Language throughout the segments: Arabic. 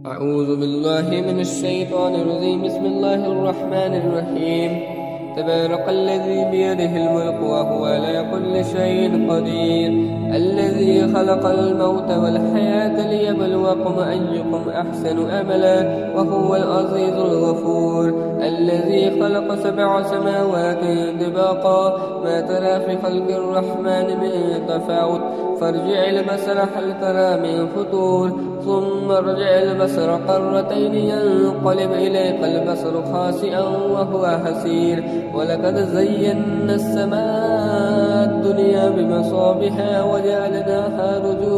أعوذ بالله من الشيطان الرجيم. بسم الله الرحمن الرحيم. تبارك الذي بيده الملك وهو على كل شيء قدير، الذي خلق الموت والحياة ليبلوكم أيكم أحسن أملا وهو العزيز الغفور، الذي خلق 7 سماوات طباقا ما ترى في خلق الرحمن من تفاوت، فارجع البصر هل ترى من فطور، ثم ارجع البصر قرتين ينقلب إليك البصر خاسئا وهو حسير. ولقد زينا السماء الدنيا بمصابيح وجعلناها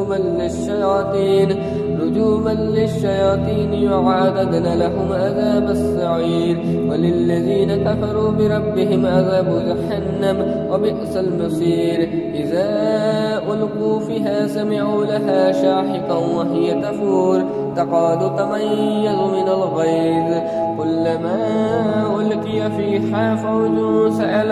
رجوما للشياطين وأعتدنا لهم عذاب السعير، وللذين كفروا بربهم عذاب جهنم وبئس المصير. إذا ألقوا فيها سمعوا لها شاحقا وهي تفور تكاد تميز من الغيظ، كلما ألقي فيها فوج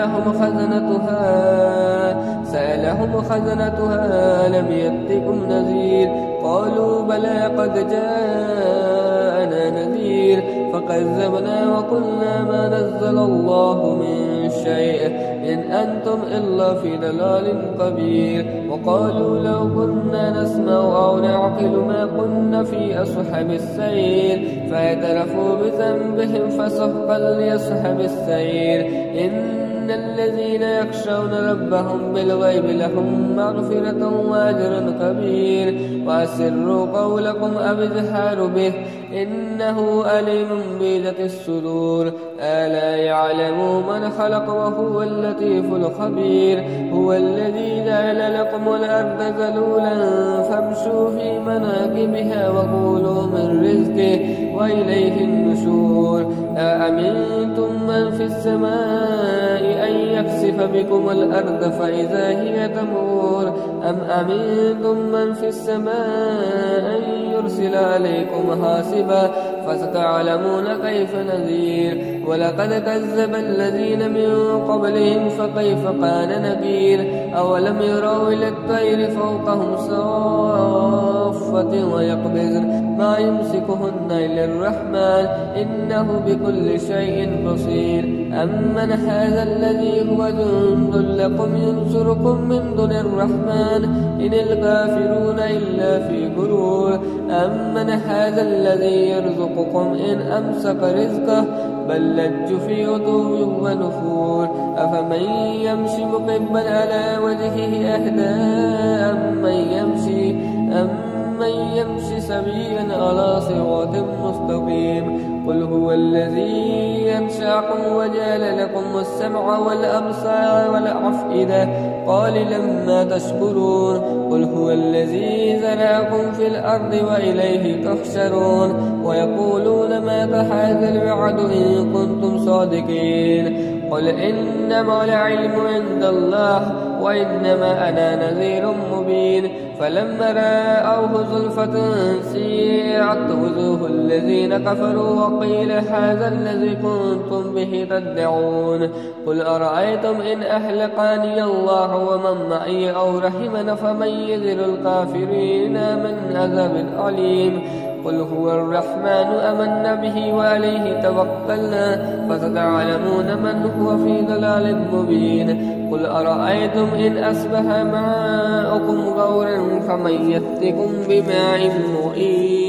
سألهم خزنتها لم يأتكم نذير، قالوا بلى قد جاءنا نذير فكذبنا وقلنا ما نزل الله من شيء إن أنتم إلا في ضلال كبير. وقالوا لو كنا نسمع أو نعقل ما كنا في أصحاب السعير، فاعترفوا بذنبهم فسحقا لأصحاب السعير. إن الذين يخشون ربهم بالغيب لهم مغفرة وأجر كبير، وأسروا قولكم أو اجهروا به إنه أليم بذات الصدور. ألا يعلم من خلق وهو اللطيف الخبير، هو الذي جعل لكم الأرض ذلولا فامشوا في مناكبها وكلوا من رزقه وإليه النشور. أأمنتم من في السماء أن يخسف بكم الأرض فإذا هي تمور، أم أمنتم من في السماء أن يرسل عليكم حاسبا فستعلمون كيف نذير. ولقد كذب الذين من قبلهم فكيف كان نكير. أولم يروا إلى الطير فوقهم صافة ويقبضن ما يمسكهن إلا الرحمن إنه بكل شيء بصير. أمن هذا الذي هو جند لكم ينصركم من دون الرحمن إن الكافرون إلا في غرور. أمن هذا الذي يرزقكم إن أمسك رزقه بل لجوا في عتو ونفور. أفمن يمشي مقبا على وجهه أهدى أمن يمشي سويا على صراط مستقيم. قل هو الذي ينشأكم وجعل لكم السمع والأبصار والأفئدة قليلا ما تشكرون. قل هو الذي زرعكم في الأرض وإليه تحشرون. ويقولون متى هذا الوعد إن كنتم صادقين. قل إنما العلم عند الله وإنما أنا نذير مبين. فلما رأوه زلفة سيئت وجوه الذين كفروا وقيل هذا الذي كنتم به تدعون. قل أرأيتم إن أهلكني الله ومن معي أو رحمنا فمن يذر الكافرين من عذاب أليم. قل هو الرحمن آمنا به وعليه توكلنا فستعلمون من هو في ضلال مبين. قل أرأيتم إن أصبح ماؤكم غورا فمن يأتكم بماء معين.